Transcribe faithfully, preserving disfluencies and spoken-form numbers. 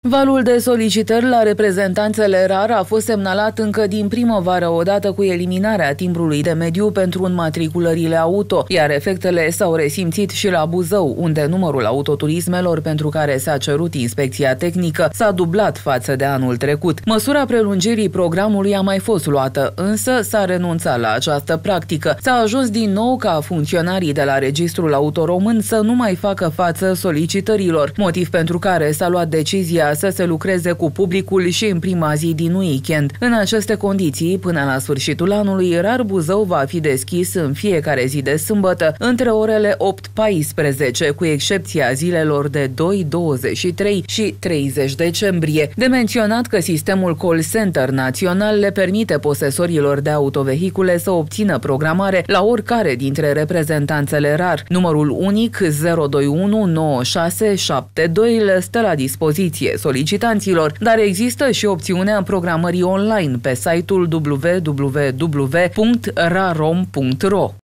Valul de solicitări la reprezentanțele RAR a fost semnalat încă din primăvară odată cu eliminarea timbrului de mediu pentru înmatriculările auto, iar efectele s-au resimțit și la Buzău, unde numărul autoturismelor pentru care s-a cerut inspecția tehnică s-a dublat față de anul trecut. Măsura prelungirii programului a mai fost luată, însă s-a renunțat la această practică. S-a ajuns din nou ca funcționarii de la Registrul Auto Român să nu mai facă față solicitărilor, motiv pentru care s-a luat decizia să se lucreze cu publicul și în prima zi din weekend. În aceste condiții, până la sfârșitul anului, RAR Buzău va fi deschis în fiecare zi de sâmbătă, între orele opt paisprezece, cu excepția zilelor de doi, douăzeci și trei și treizeci decembrie. De menționat că sistemul call center național le permite posesorilor de autovehicule să obțină programare la oricare dintre reprezentanțele RAR. Numărul unic zero doi unu nouă șase șapte doi le stă la dispoziție solicitanților, dar există și opțiunea programării online pe site-ul w w w punct rarom punct ro.